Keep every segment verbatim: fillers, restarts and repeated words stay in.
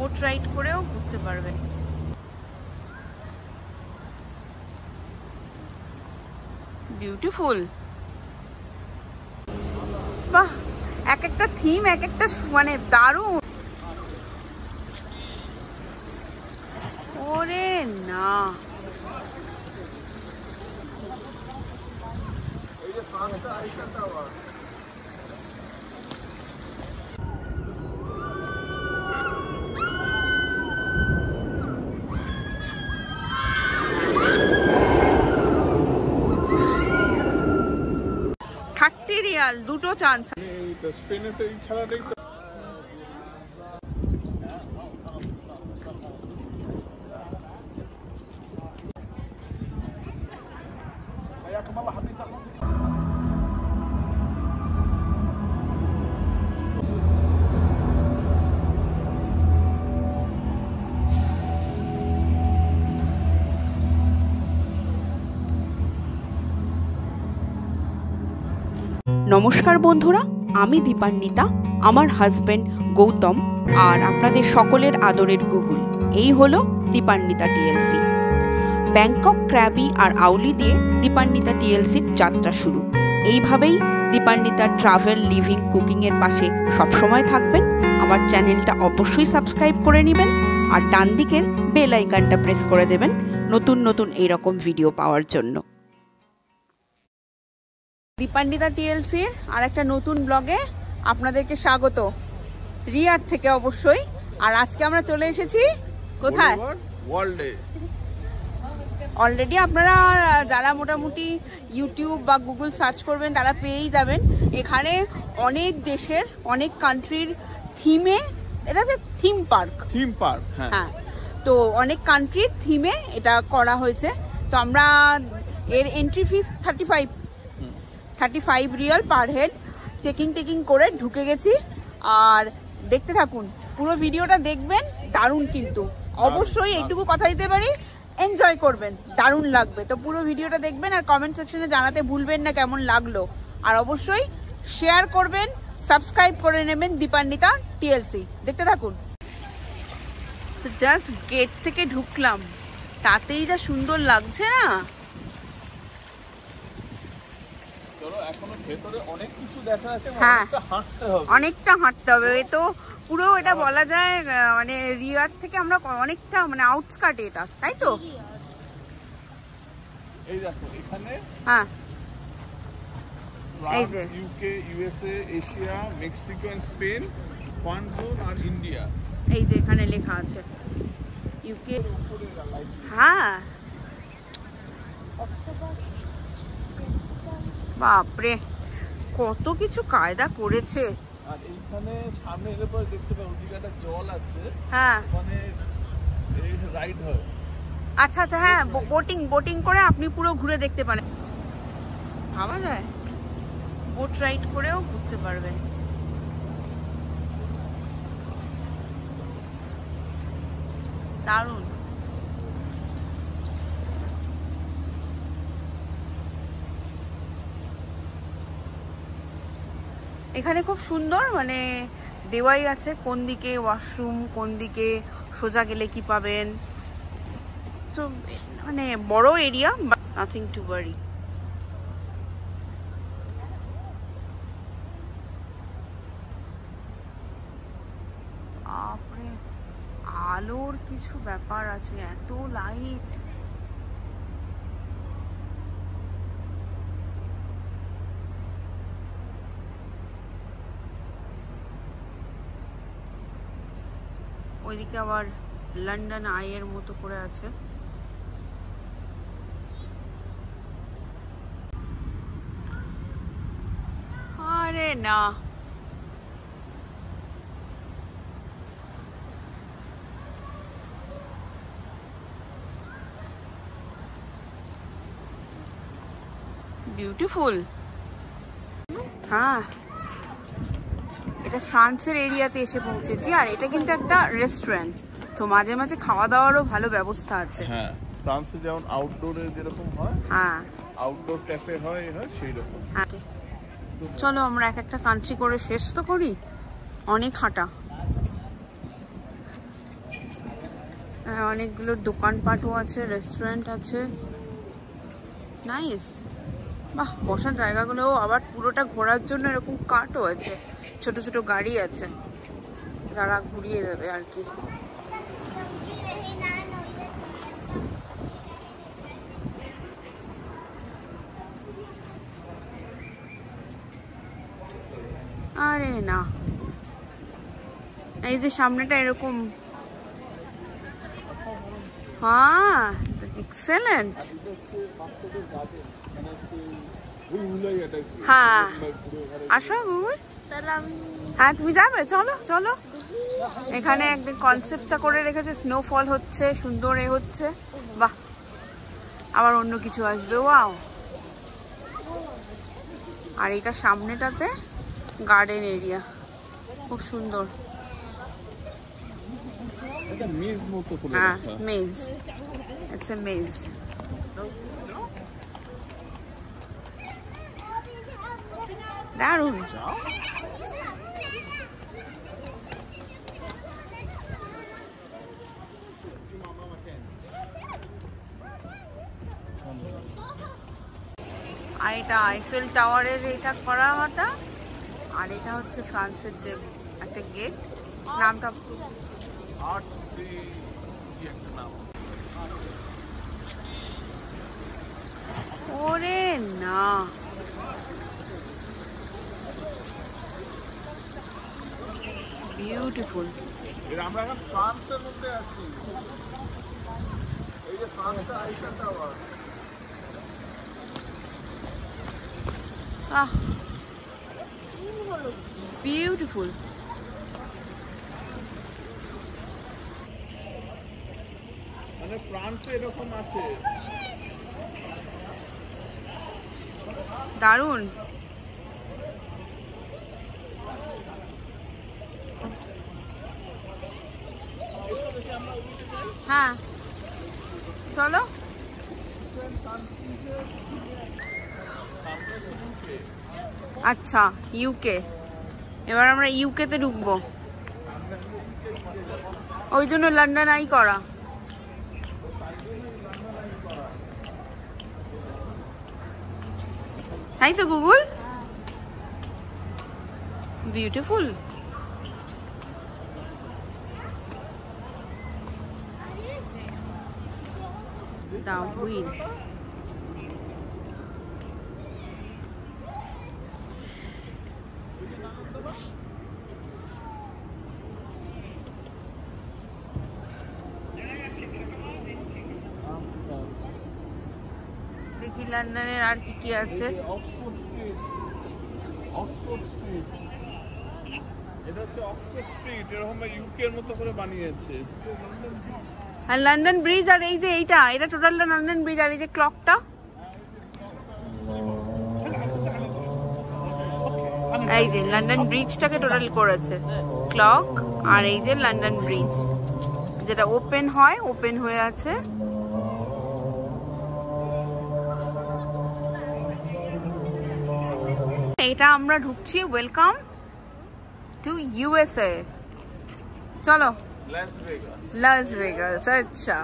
Boat ride করেও ঘুরতে পারবেন। বিউটিফুল। বাহ, এক একটা থিম এক একটা মানে দারুণ। ওরে না, থার্টি রিয়াল দুটো চান্স। স্পেনে তো এই খেলাটাই নমস্কার বন্ধুরা, আমি দীপান্বিতা, আমার হাজবেন্ড গৌতম আর আপনাদের সকলের আদরের গুগল। এই হলো দীপান্বিতা টিএলসি। ব্যাংকক, ক্র্যাবি আর আউলি দিয়ে দীপান্বিতা টিএলসির যাত্রা শুরু। এইভাবেই দীপান্বিতা ট্রাভেল, লিভিং, কুকিং এর পাশে সবসময় থাকবেন। আমার চ্যানেলটা অবশ্যই সাবস্ক্রাইব করে নেবেন আর ডান দিকের বেল আইকনটা প্রেস করে দেবেন নতুন নতুন এইরকম ভিডিও পাওয়ার জন্য। দীপান্বিতা টিএলসি আর একটা নতুন ব্লগে আপনাদেরকে স্বাগত, রিয়াদ থেকে অবশ্যই। আর আজকে আমরা চলে এসেছি কোথায়? ওয়ার্ল্ডে। অলরেডি আপনারা যারা মোটামুটি ইউটিউব বা গুগল সার্চ করবেন তারা পেয়েই যাবেন। এখানে অনেক দেশের অনেক কান্ট্রির থিমে, এটা থিম পার্ক থিম পার্ক হ্যাঁ, তো অনেক কান্ট্রির থিমে এটা করা হয়েছে। তো আমরা এর entry fees thirty five thirty five riyal per head. Checking taking করে ঢুকে গেছি। আর দেখতে থাকুন, পুরো ভিডিওটা দেখবেন, দারুণ কিন্তু। অবশ্যই এইটুকু কথা দিতে পারি, এনজয় করবেন, দারুণ লাগবে। তো পুরো ভিডিওটা দেখবেন আর কমেন্ট সেকশনে জানাতে ভুলবেন না কেমন লাগলো। আর অবশ্যই শেয়ার করবেন, সাবস্ক্রাইব করে নেবেন দীপান্বিতা টিএলসি। দেখতে থাকুন। তো জাস্ট গেট থেকে ঢুকলাম, তাতেই যা সুন্দর লাগছে না। হ্যাঁ, অনেকটা হাঁটতে হবে। এ তো পুরো এটা বলা যায় মানে রিয়াদ থেকে আমরা অনেকটা মানে আউটস্কার্ট এটা, তাই তো? এই দেখো এখানে হ্যাঁ, এই যে UK, USA, Asia, Mexico and Spain, fun zone আর ইন্ডিয়া। এই যে এখানে লেখা আছে ইউকে। হ্যাঁ, বাপরে কত কিছু কায়দা করেছে। আর এইখানে সামনে এলে পরে দেখতে পাবো ওদিকে একটা জল আছে। হ্যাঁ, মানে এই রাইড হয়। আচ্ছা আচ্ছা, হ্যাঁ, বোটিং বোটিং করে আপনি পুরো ঘুরে দেখতে পারেন। ভাবা যায় বোট রাইড করেও ঘুরতে পারবেন। দারুণ। এখানে খুব সুন্দর মানে দেওয়াই আছে কোন দিকে ওয়াশরুম, কোন দিকে সোজা গেলে কি পাবেন। সো মানে বড় area, but nothing to worry. আপরে আলোর কিছু ব্যাপার আছে, এত লাইট। ওইদিকে আবার লন্ডন আইয়ের মতো করে আছে। আরে না, বিউটিফুল। হ্যাঁ, এটা ফ্রান্সের এরিয়াতে এসে পৌঁছেছি। আর এটা কিন্তু একটা রেস্টুরেন্ট, তো মাঝে মাঝে খাওয়া দাওয়ারও ভালো ব্যবস্থা আছে। হ্যাঁ, ফ্রান্সে যেমন আউটডোরে যেরকম হয়, হ্যাঁ, আউটডোর ক্যাফে হয়, হয় সেই রকম। চলো আমরা এক একটা কান্ট্রি করে শেষ তো করি, অনেক হাঁটা। অনেকগুলো দোকানপাটও আছে, রেস্টুরেন্ট আছে, নাইস। বাহ, বসার জায়গাগুলো আবার পুরোটা ঘোরার জন্য এরকম কাটও আছে, ছোট ছোট গাড়ি আছে যারা ঘুরিয়ে দেবে আর কি। আরে না, এই যে সামনেটা এরকম, হ্যাঁ এক্সেলেন্ট। হ্যাঁ আসো গুগল, হ্যাঁ তুমি যাবে, চলো চলো। এখানে একদিন কনসেপ্টটা করে রেখেছে, স্নোফল হচ্ছে, সুন্দর এ হচ্ছে, বাহ। আবার অন্য কিছু আসবে, ওয়াও। আর এটা সামনেটাতে গার্ডেন এরিয়া, খুব সুন্দর। হ্যাঁ মেজ, ইটস এ মেজ। দারুণ। আর এটা আইফেল টাওয়ারের এটা করা হতা, আর এটা হচ্ছে ফ্রান্সের যে একটা গেট, নামটা ওরে না, বিউটিফুল। আমরা এখন ফ্রান্সের মধ্যে আছি, এই যে ফ্রান্সের আইফেল টাওয়ার। আহ বিউটিফুল। মানে ফ্রান্সে এরকম আছে, দারুণ। হ্যাঁ চলো। আচ্ছা ইউকে, এবার আমরা ইউকে তে ঢুকবো, ওই জন্য লন্ডন আই করা। তাই তো গুগল, বিউটিফুল। The wind. দেখি লন্ডনের আর কি কি আছে। অক্সফোর্ড স্ট্রিট, অক্সফোর্ড স্ট্রিট, এটা হচ্ছে অক্সফোর্ড স্ট্রিট, এরকম ইউকে এর মতো করে বানিয়েছে। আর লন্ডন ব্রিজ, আর এই যে এইটা, এটা টোটালটা লন্ডন ব্রিজ, আর এই যে ক্লকটা, এই যে লন্ডন ব্রিজটাকে টোটাল করেছে, ক্লক আর এই যে লন্ডন ব্রিজ, যেটা ওপেন হয়, ওপেন হয়ে আছে। এটা আমরা ঢুকছি, ওয়েলকাম টু ইউএসএ। চলো লাস ভেগাস, লাস ভেগাস। আচ্ছা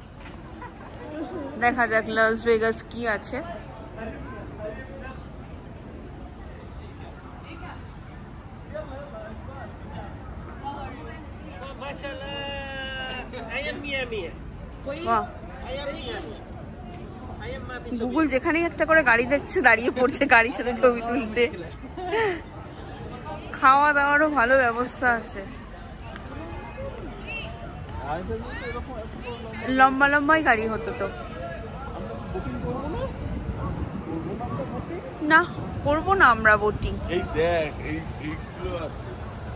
দেখা যাক লাস ভেগাস কি আছে। গুগল যেখানেই একটা করে গাড়ি দেখছে দাঁড়িয়ে পড়ছে গাড়ির সাথে ছবি তুলতে। খাওয়া দাওয়ারও ভালো ব্যবস্থা আছে, লম্বা লম্বাই গাড়ি হতো তো। না করবো না আমরা বোটিং। এই দেখ এই এইগুলো আছে,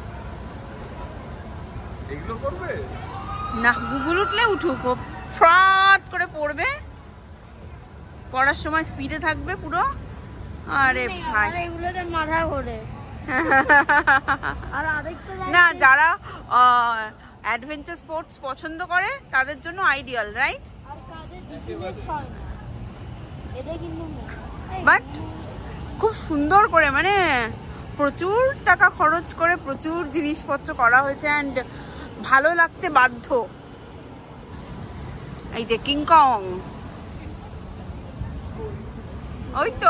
এগুলো করবে না, গুগল উঠলে উঠুক, ও ফ্রাট করে পড়বে, পড়ার সময় স্পিডে থাকবে পুরো। আরে ভাই এগুলোতে মাথা ঘোরে। আর আরেকটা না, যারা অ্যাডভেঞ্চার স্পোর্টস পছন্দ করে তাদের জন্য আইডিয়াল, রাইট? আর কাদের ডিসিপ্লিন হয় না এটা কিন্তু, বাট খুব সুন্দর করে, মানে প্রচুর টাকা খরচ করে প্রচুর জিনিসপত্র করা হয়েছে, অ্যান্ড ভালো লাগতে বাধ্য। এই যে কিংকং, ওই তো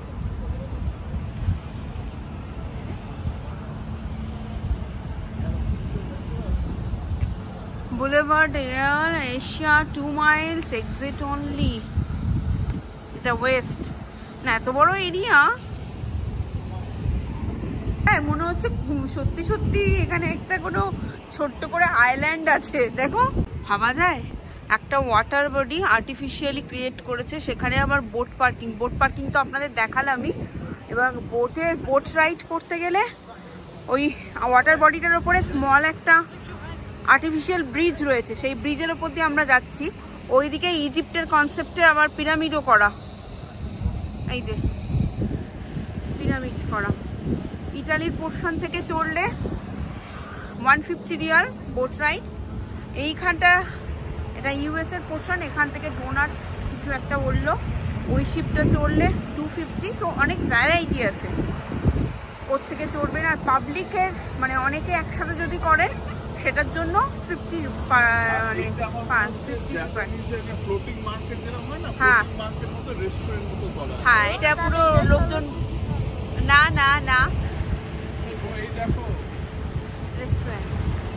boulevard Air Asia two miles exit only. এটা ওয়েস্ট না, এত বড় এরিয়া। হ্যাঁ মনে হচ্ছে সত্যি সত্যি এখানে একটা কোনো ছোট্ট করে আইল্যান্ড আছে। দেখো ভাবা যায় একটা ওয়াটার বডি আর্টিফিশিয়ালি ক্রিয়েট করেছে, সেখানে আবার বোট পার্কিং। বোট পার্কিং তো আপনাদের দেখালামই। এবার বোটের বোট রাইড করতে গেলে ওই ওয়াটার বডিটার ওপরে স্মল একটা আর্টিফিশিয়াল ব্রিজ রয়েছে, সেই ব্রিজের ওপর দিয়ে আমরা যাচ্ছি। ওইদিকে ইজিপ্টের কনসেপ্টে আবার পিরামিডও করা, এই যে পিরামিড করা। ইটালির পোর্শন থেকে চড়লে one fifty riyal boat ride. এইখানটা এটা ইউএস এর পোর্শন, এখান থেকে ডোনাট কিছু একটা বললো, ওই শিপটা চড়লে টু ফিফটি। তো অনেক ভ্যারাইটি আছে ওর থেকে চড়বেন। আর পাবলিকের মানে অনেকে একসাথে যদি করেন সেটার জন্য ফিফটি মানে হ্যাঁ হ্যাঁ এটা পুরো লোকজন না না না রেস্টুরেন্ট।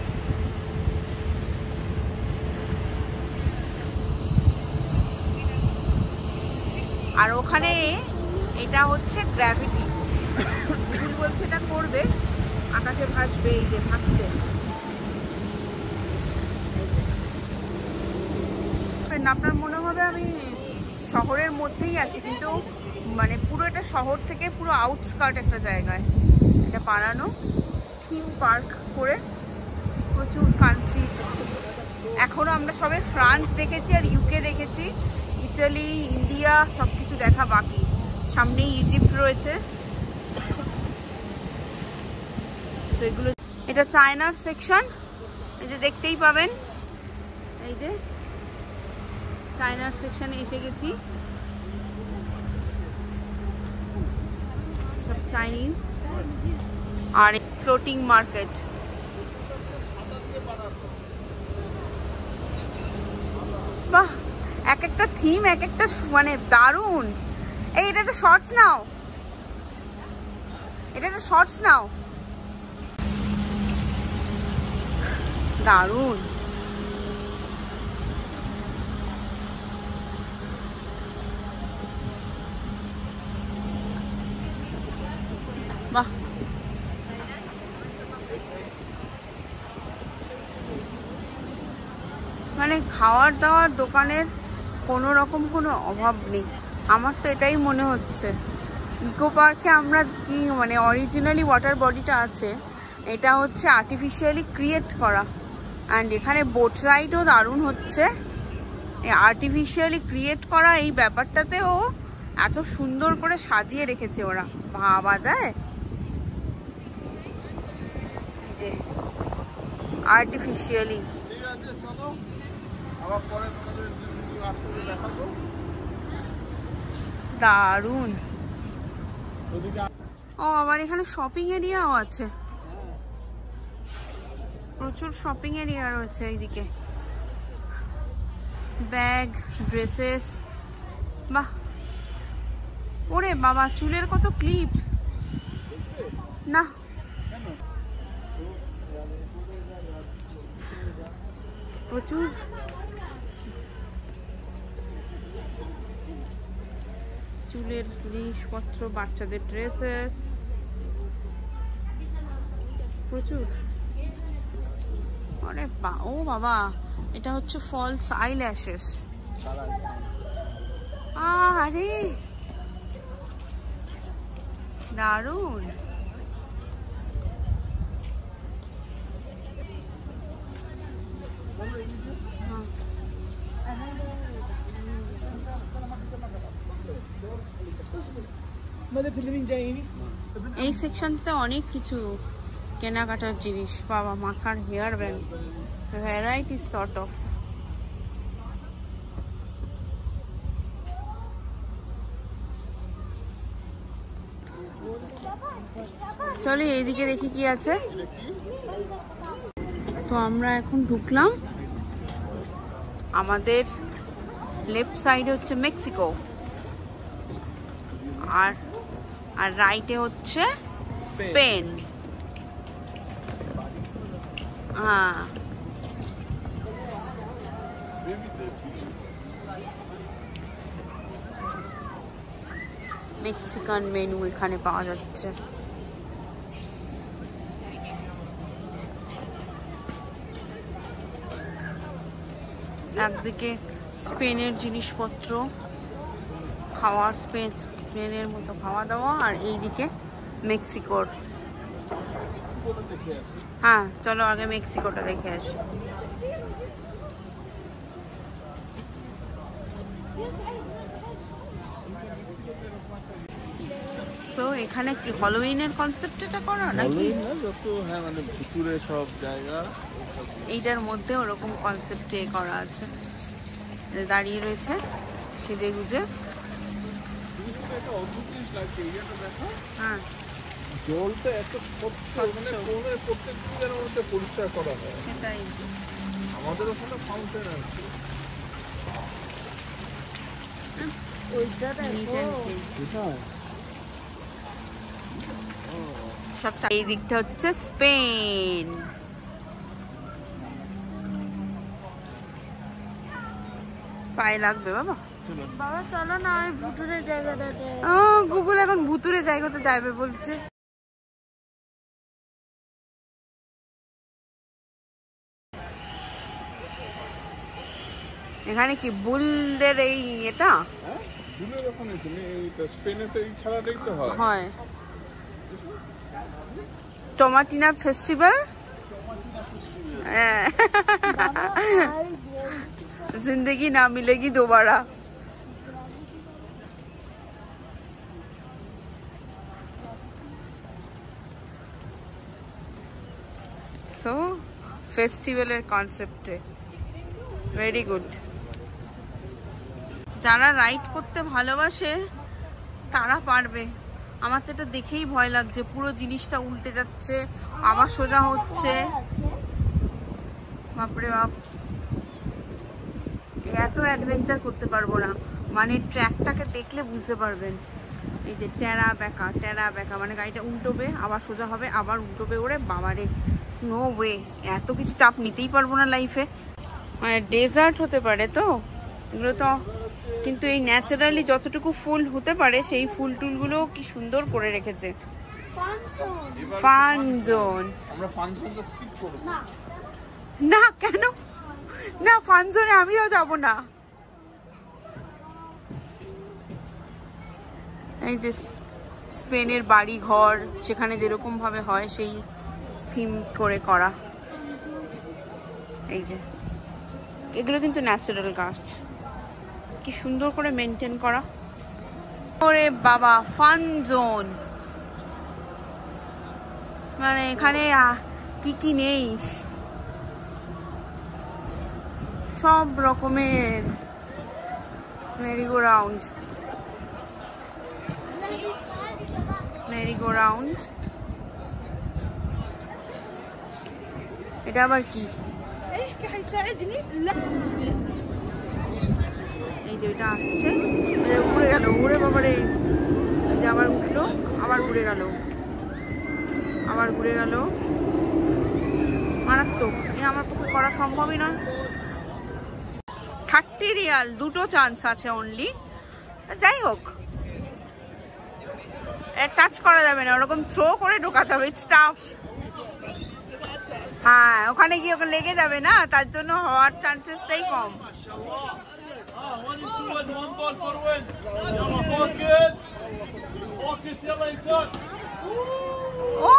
আর ওখানে এটা হচ্ছে গ্র্যাভিটি, গুগল বলছে এটা করবে, আকাশে ভাসবে, এই যে ভাসছে। আপনার মনে হবে আমি শহরের মধ্যেই আছি, কিন্তু মানে পুরো এটা শহর থেকে পুরো আউটস্কার্ট একটা জায়গায় এটা বানানো, থিম পার্ক করে। প্রচুর কান্ট্রি, এখনো আমরা সবে ফ্রান্স দেখেছি আর ইউকে দেখেছি, ইটালি ইন্ডিয়া সব কিছু দেখা বাকি। সামনেই ইজিপ্ট রয়েছে। তো এগুলো, এটা চায়নার সেকশন, এই যে দেখতেই পাবেন, এই যে চায়নার সেকশনে এসে গেছি। সব চাইনিজ। আর ফ্লোটিং মার্কেট, বাহ এক একটা থিম এক একটা মানে দারুণ। এই এটা একটা শর্টস নাও, এটা একটা শর্টস নাও, দারুণ। বাহ মানে খাওয়ার দাওয়ার দোকানের কোনো রকম কোনো অভাব নেই, আমার তো এটাই মনে হচ্ছে। ইকো পার্কে আমরা কি মানে অরিজিনালি ওয়াটার বডিটা আছে, এটা হচ্ছে আর্টিফিশিয়ালি ক্রিয়েট করা। অ্যান্ড এখানে বোট রাইডও দারুণ হচ্ছে। আর্টিফিশিয়ালি ক্রিয়েট করা এই ব্যাপারটাতেও এত সুন্দর করে সাজিয়ে রেখেছে ওরা, ভাবা যায়। যে আর্টিফিশিয়ালি দারুণ। ও আবার এখানে শপিং এরিয়াও আছে, প্রচুর শপিং এরিয়া রয়েছে এইদিকে, ব্যাগ ড্রেসেস। বাহ ওরে বাবা চুলের কত ক্লিপ, না প্রচুর। চুলের জিনিসপত্র, বাচ্চাদের ড্রেসেস প্রচুর। আরে বা ও বাবা এটা হচ্ছে ফলস আইল্যাশেস। আরে দারুণ। এই সেকশনটাতে অনেক কিছু কেনাকাটার জিনিস, বাবা মাথার hair band, variety sort of. চলো এইদিকে দেখি কি আছে। তো আমরা এখন ঢুকলাম আমাদের লেফট সাইডে হচ্ছে মেক্সিকো, আর আর রাইটে হচ্ছে স্পেন। হ্যাঁ, মেক্সিকান মেনু এখানে পাওয়া যাচ্ছে। একদিকে স্পেনের জিনিসপত্র, খাওয়ার, স্পেন স্পেনের মতো খাওয়া দাওয়া, আর এইদিকে মেক্সিকোর। হ্যাঁ চলো আগে মেক্সিকোটা দেখে আসি। সো এখানে কি হ্যালোউইনের কনসেপ্ট এটা করা নাকি? হ্যাঁ, মানে ভিতরে সব জায়গা এইটার মধ্যে ওরকম কনসেপ্টে করা আছে, দাঁড়িয়ে রয়েছে সেজে গুজে। হ্যাঁ, জলটা এত স্বচ্ছ, মানে কোনের প্রত্যেক দিনের মধ্যে পরিষ্কার করা হয়। সেটাই, আমাদের ওখানে ফাউন্টেন আছে। সব এই দিকটা হচ্ছে স্পেন। পায়ে লাগবে বাবা। বাবা চলো না আমি ভুতুরে জায়গাটাতে। ও গুগল এখন ভুতুরে জায়গাতে যাবে বলছে। এখানে কি বুলদের এই এটা বুলের ওখানে তুমি এইটা স্পেনে তো এই খেলাটাই তো হয়। হয় টমাটিনা ফেস্টিভ্যাল। जिंदगी ना मिलेगी दोबारा। सो फेस्टिवलेर कन्सेप्टे वेरी गुड। যারা রাইড করতে ভালোবাসে তারা পারবে। আমার তো এটা দেখেই ভয় লাগছে, পুরো জিনিসটা উল্টে যাচ্ছে আবার সোজা হচ্ছে। বাপরে বাপ, এত অ্যাডভেঞ্চার করতে পারবো না। মানে ট্র্যাকটাকে দেখলে বুঝতে পারবেন, এই যে টেরা বেঁকা টেরা বেঁকা, মানে গাড়িটা উল্টোবে আবার সোজা হবে আবার উল্টোবে। ওরে বাবারে, নো ওয়ে, এত কিছু চাপ নিতেই পারবো না লাইফে। মানে ডেজার্ট হতে পারে তো এগুলো তো, কিন্তু এই ন্যাচারালি যতটুকু ফুল হতে পারে সেই ফুল টুলগুলো কি সুন্দর করে রেখেছে। Fun zone. আমরা ফান জোনটা স্কিপ করব না। না কেন? না ফান জোনে আমিও যাব না। এই যে স্পেনের বাড়ি ঘর সেখানে যেরকম ভাবে হয় সেই থিম করে করা। এই যে এগুলো কিন্তু ন্যাচারাল গাছ, কি সুন্দর করে মেনটেন করা। ওরে বাবা, ফান জোন মানে এখানে কি কি নেই, সব রকমের মেরিগো রাউন্ড মেরিগো রাউন্ড। এটা আবার কি? এই যে এটা আসছে, উড়ে গেল, উড়ে বাবারে, এই যে আবার উঠলো আবার উড়ে গেল আবার ঘুরে গেল। মারাত্মক, এ আমার পক্ষে করা সম্ভবই নয়। থার্টি রিয়াল, দুটো চান্স আছে অনলি। যাই হোক, টাচ করা যাবে না, ওরকম থ্রো করে ঢোকাতে হবে, ইটস টাফ। হ্যাঁ, ওখানে গিয়ে ওখানে লেগে যাবে না, তার জন্য হওয়ার চান্সেসটাই কম। Oh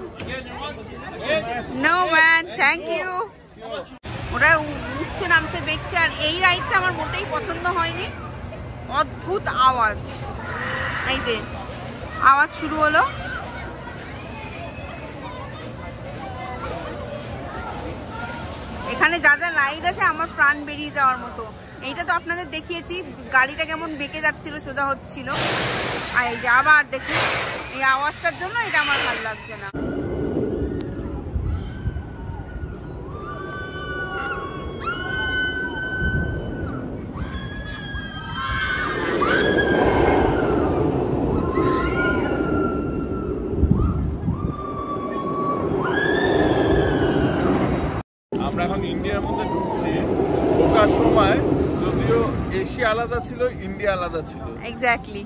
no man, thank you. ওরা উঠছে নামছে দেখছে, আর এই রাইডটা আমার মোটেই পছন্দ হয়নি। অদ্ভুত আওয়াজ, এই যে আওয়াজ শুরু হলো। এখানে যা যা রাইড আছে আমার প্রাণ বেরিয়ে যাওয়ার মতো। এইটা তো আপনাদের দেখিয়েছি, গাড়িটা কেমন বেঁকে যাচ্ছিল সোজা হচ্ছিল, আর এই যে আবার দেখি এই আওয়াজটার জন্য এটা আমার ভালো লাগছে না। যখন ইন্ডিয়ার মধ্যে ঢুকছি ঢোকার সময় যদিও এশিয়া আলাদা ছিল, ইন্ডিয়া আলাদা ছিল। এক্স্যাক্টলি।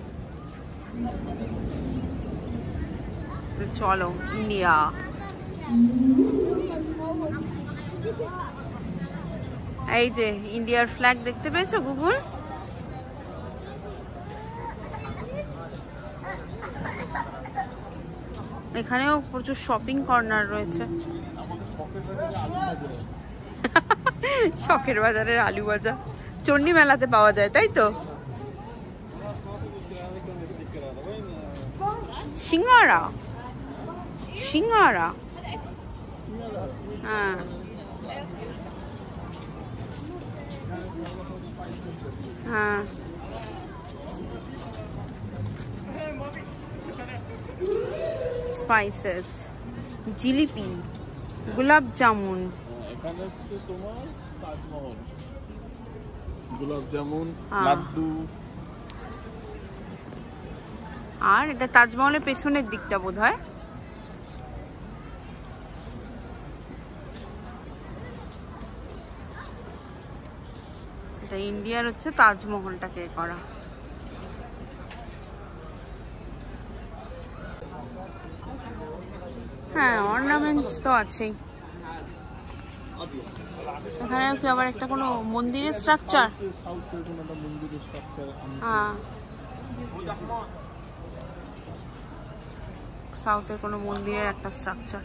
তো চলো ইন্ডিয়া। এই যে ইন্ডিয়ার ফ্ল্যাগ দেখতে পেয়েছো গুগল? এখানেও প্রচুর শপিং কর্নার রয়েছে। শখের বাজারের আলু ভাজা চণ্ডী মেলাতে পাওয়া যায়, তাই তো? সিঙ্গারা, সিঙ্গারা, হ্যাঁ। হ্যাঁ, স্পাইসেস, জিলিপি, গোলাপ জামুন। এখানে হচ্ছে তোমার তাজমহল, গোলাপ জামুন, লাড্ডু। আর এটা তাজমহলের পেছনের দিকটা বোধহয়। এটা ইন্ডিয়ার হচ্ছে তাজমহলটাকে করা। হ্যাঁ, অর্নামেন্টস তো আছেই। এখানেও কি আবার একটা কোনো মন্দিরের স্ট্রাকচার? হ্যাঁ, সাউথের কোনো মন্দিরের একটা স্ট্রাকচার।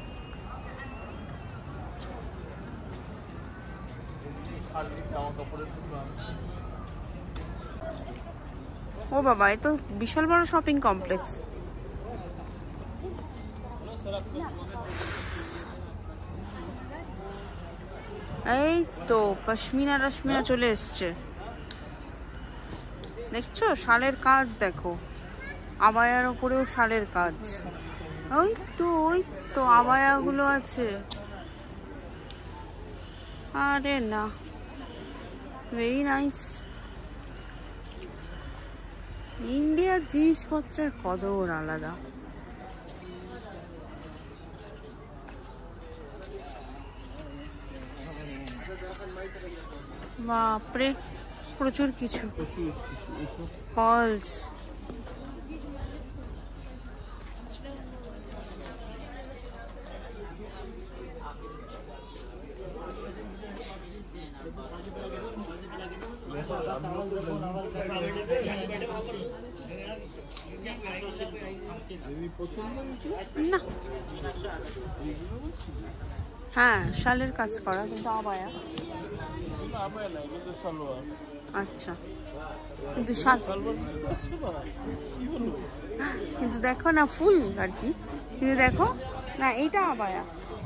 ও বাবা, এ তো বিশাল বড় শপিং কমপ্লেক্স। এই তো পশমিনা রশমিনা চলে এসছে, দেখছো? শালের কাজ দেখো, আবায়ার ওপরেও শালের কাজ। ওই তো ওই তো আবায়াগুলো আছে। আরে না, ভেরি নাইস। ইন্ডিয়ার জিনিসপত্রের কদর আলাদা। বাপরে, প্রচুর কিছু। ফলস, না হ্যাঁ শালের কাজ করা, কিন্তু আবায়া। আচ্ছা, কিন্তু শাল, কিন্তু দেখো না ফুল আর কি, কিন্তু দেখো না এইটা আবায়া।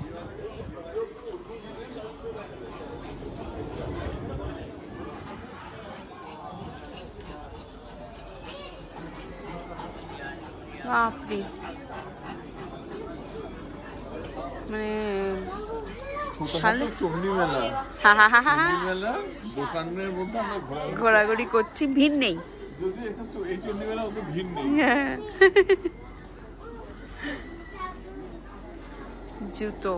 বাপরে, মানে চণ্ডী মেলা, মেলা দোকানের মধ্যে আমরা ঘোরাঘুরি করছি, ভিড় নেই। যদি এখানে তো এই চণ্ডী মেলা অত ভিড় নেই। জুতো,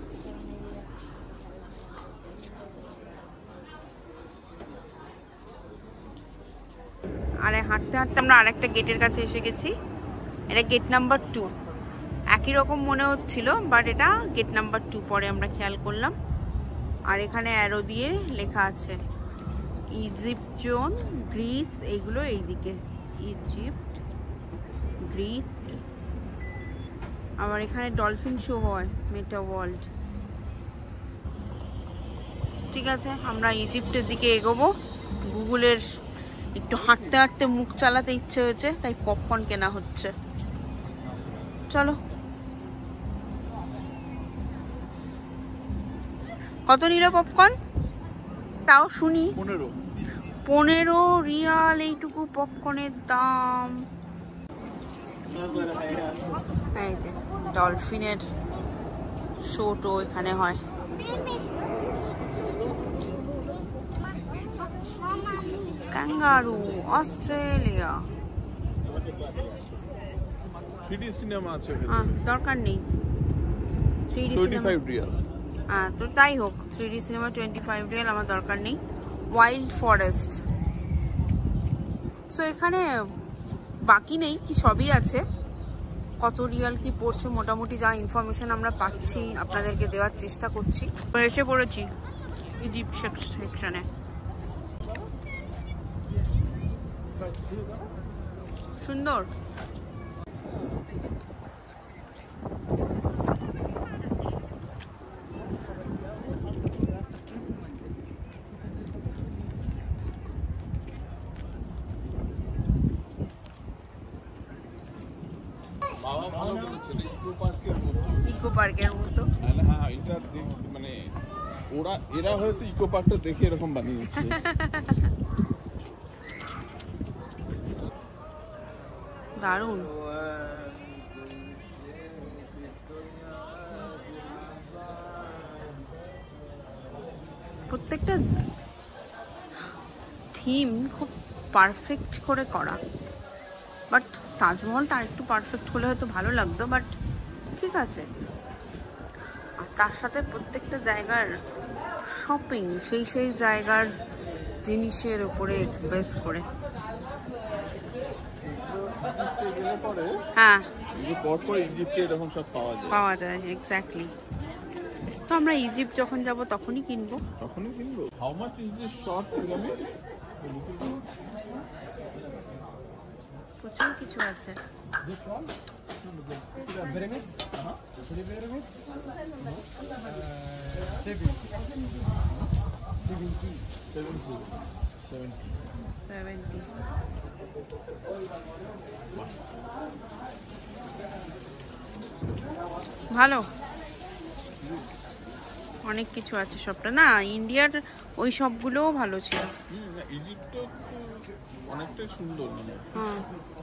আরে হাঁটতে হাঁটতে আমরা আরেকটা গেটের কাছে এসে গেছি। এটা গেট নাম্বার টু। একই রকম মনে হচ্ছিল, বাট এটা গেট নাম্বার টু, পরে আমরা খেয়াল করলাম। আর এখানে অ্যারো দিয়ে লেখা আছে ইজিপ্ট জোন, গ্রিস, এইগুলো এইদিকে। Egypt, Greece. আবার এখানে ডলফিন শো হয়, মেটা ওয়ার্ল্ড। ঠিক আছে, আমরা ইজিপ্টের দিকে এগোবো। গুগলের একটু হাঁটতে হাঁটতে মুখ চালাতে ইচ্ছে হয়েছে, তাই পপকর্ন কেনা হচ্ছে। চলো। কত নিল পপকর্ন তাও শুনি? পনেরো পনেরো রিয়াল এইটুকু পপকর্নের দাম। এই যে ডলফিনের শোটো এখানে হয়। Kangaroo, Australia. Three D cinema আছে, দরকার নেই। থ্রি ডি পঁচিশ রিয়াল। হ্যাঁ, তো তাই হোক, three D cinema twenty five riyal আমার দরকার নেই। ওয়াইল্ড ফরেস্ট, সো এখানে বাকি নেই কি, সবই আছে। কত রিয়াল কি পড়ছে মোটামুটি যা ইনফরমেশন আমরা পাচ্ছি আপনাদেরকে দেওয়ার চেষ্টা করছি। এসে পড়েছি ইজিপ্ট সেকশনে। সুন্দর। বাবা ভালো বলেছিল ইকো পার্কের মতো। ইকো পার্কের মতো। হ্যাঁ, এটা মানে ওরা এরা হয়তো ইকো পার্কটা দেখে এরকম বানিয়েছে। দারুণ। প্রত্যেকটা থিম খুব পারফেক্ট করে করা, বাট তাজমহলটা আরেকটু পারফেক্ট হলে হয়তো ভালো লাগতো, বাট ঠিক আছে। আর তার সাথে প্রত্যেকটা জায়গার শপিং সেই সেই জায়গার জিনিসের উপরে বেস করে। হ্যাঁ, ইজিপ্টে এরকম সব পাওয়া যায় পাওয়া যায় এক্স্যাক্টলি। তো আমরা ইজিপ্ট যখন যাব তখনই কিনবো। তখনই কিনবো। How much is this short pyramid? প্রচুর কিছু আছে। This one, the pyramids, uh-huh. So the pyramids, uh, seventy, seventy, seventy, seventy. Seventy. ভালো, অনেক কিছু আছে। সবটা না ইন্ডিয়ার ওই সবগুলোও ভালো ছিল। ইজিপ্টও অনেকটাই সুন্দর। হ্যাঁ,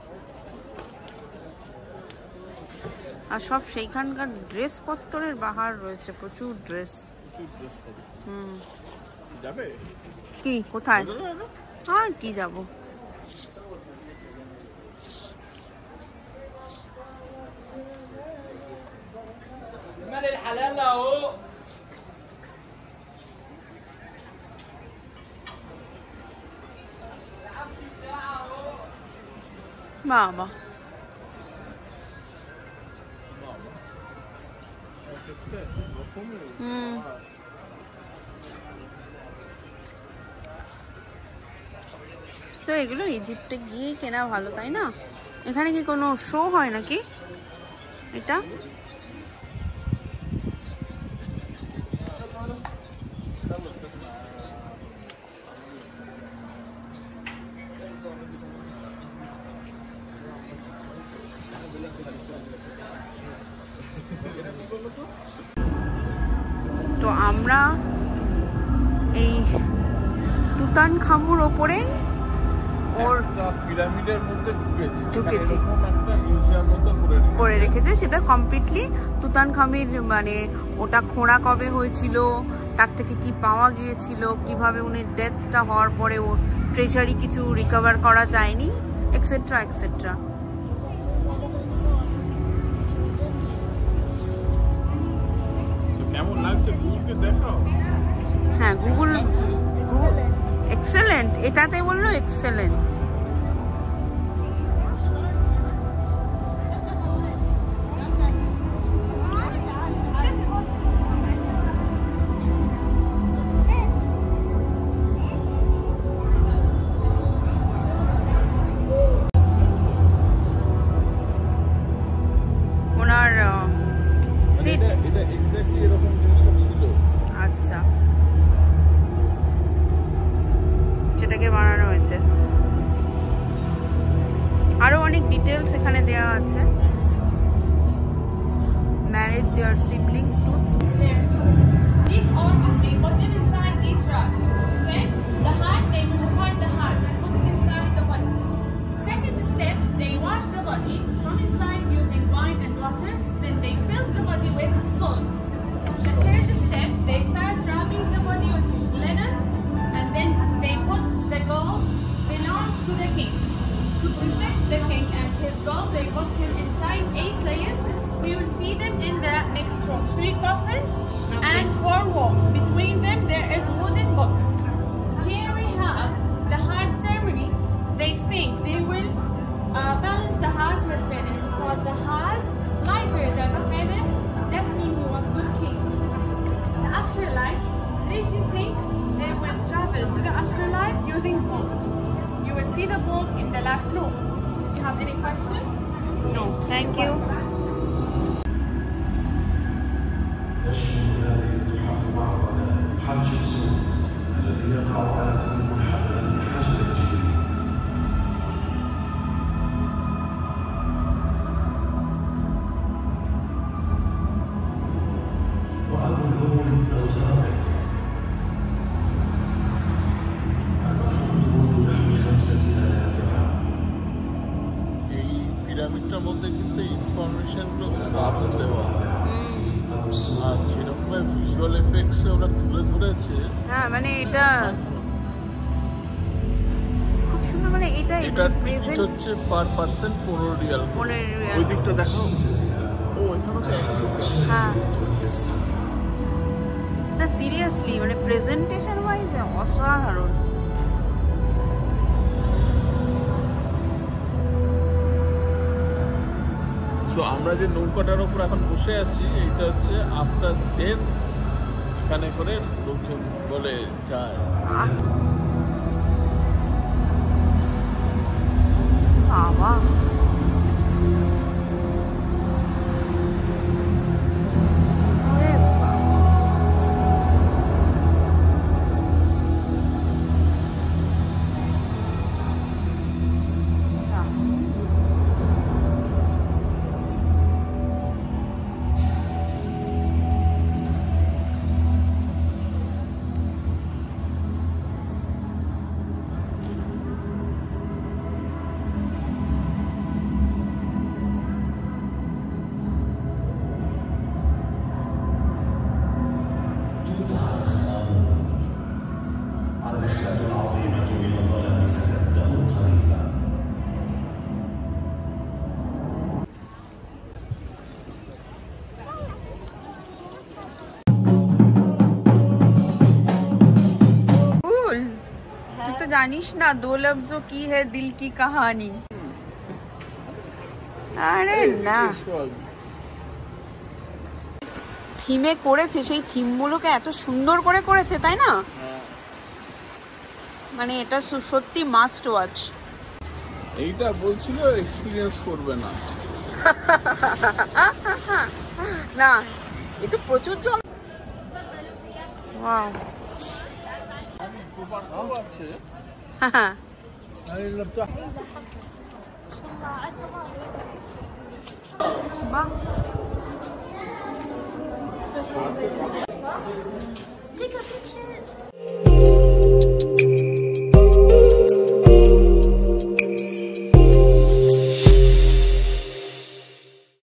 আর সব সেইখানকার ড্রেস পত্তরের বাহার রয়েছে, প্রচুর ড্রেস। হুম, যাবে কি কোথায় আর কি যাব? বাবা, হুম, তো এগুলো ইজিপ্টে গিয়ে কেনা ভালো, তাই না? এখানে কি কোনো শো হয় নাকি এটা? তো আমরা এই তুতানখামুর ওপরে ওর পিরামিডের মধ্যে ঢুকেছি ঢুকেছি একটা মিউজিয়াম মতো করে করে রেখেছে। সেটা কমপ্লিটলি তুতানখামির, মানে ওটা খোঁড়া কবে হয়েছিল, তার থেকে কি পাওয়া গিয়েছিল, কিভাবে উনি ডেথটা হওয়ার পরে ও ট্রেজারি কিছু রিকভার করা যায়নি, এক্সেট্রা এক্সেট্রা। কেমন লাগছে গুগলকে দেখাও। হ্যাঁ, গুগল এক্সেলেন্ট, এটাতে বললো এক্সেলেন্ট। ওনার সিট এটা এক্স্যাক্টলি এরকম জিনিসটা ছিল। আচ্ছা, সেটাকে বানানো হয়েছে। আরো অনেক ডিটেলস এখানে দেওয়া আছে। Married their siblings tooths. These organs, they put them inside each rock. Okay? The heart, they will find the heart and put it inside the body. Second step, they wash the body from inside using wine and water. Then they fill the body with salt. The third step, they start wrapping the body with linen, and then they put the gold belong to the king. To protect the king and his gold, they put him inside eight layers. We will see them in the next room. Three coffins and four walls. Between them there is wooden box. Here we have the heart ceremony. They think they will uh, balance the heart with feather, because the heart lighter than the feather, that means he was good king. The afterlife, they think they will travel to the afterlife using boat. You will see the boat in the last room. You have any question? No, thank you. تشمل هذه التحف معرض حج السود الذي يقع على كل منحدرات حجر الجيري. وأبو الهول الغامق المرحوم ذو نحو خمسة آلاف عام. এই পিরামিডটার মধ্যে কিন্তু ইনফরমেশনগুলো দারুণ দেওয়া আর সেরকম visual এফেক্টসে ওরা তুলে ধরেছে। হ্যাঁ মানে এটা খুব সুন্দর, মানে এটা এটার টিকিট প্রেজেন্ট হচ্ছে পার পার্সন পনেরো রিয়াল। পনেরো রিয়াল। ওই দিকটা দেখো, ও এখানে হ্যাঁ না সিরিয়াসলি মানে প্রেজেন্টেশন ওয়াইজ অসাধারণ। সো আমরা যে নৌকাটার উপর এখন বসে আছি এইটা হচ্ছে আফটার ডেথ, এখানে করে লোকজন বলে যায়। বাবা الرحلة العظيمة إلى الظلام ستبدأ قريبا. তুই তো জানিস না দো লফজো কি হে দিল কি কাহানি। আরে না থিমে করেছে, সেই থিমগুলোকে এত সুন্দর করে করেছে তাই না, মানে এটা সত্যি মাস্ট ওয়াচ। এইটা বলছিল এক্সপিরিয়েন্স করবে না না এটা প্রচুর জল। ওয়াও আছে হ্যাঁ বাহ